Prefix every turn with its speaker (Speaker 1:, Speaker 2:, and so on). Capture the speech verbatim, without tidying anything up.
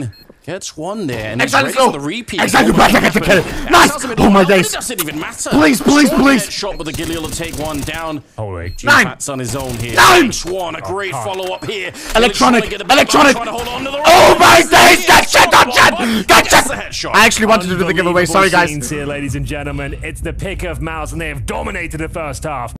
Speaker 1: nine. Gets one there, and
Speaker 2: Exactly
Speaker 1: it's ready for the repeat.
Speaker 2: Exactly, I get the kill. Nice! Oh my days!
Speaker 1: It doesn't even matter.
Speaker 2: Please, please, please!
Speaker 1: Shot, but the Gilly will take one down.
Speaker 3: Oh wait,
Speaker 2: Nine!
Speaker 1: Pat's on his own here.
Speaker 2: Nine!
Speaker 1: Swan, a great
Speaker 3: oh.
Speaker 1: follow-up here.
Speaker 2: Electronic!
Speaker 1: Get the
Speaker 2: Electronic!
Speaker 1: trying to hold on to the
Speaker 2: Oh my days! Get shit, get shit! Get
Speaker 1: Gets the
Speaker 2: shit!
Speaker 1: headshot.
Speaker 2: I actually wanted to do the giveaway, sorry guys.
Speaker 3: Scenes here, ladies and gentlemen. It's the pick of Mouse, and they have dominated the first half.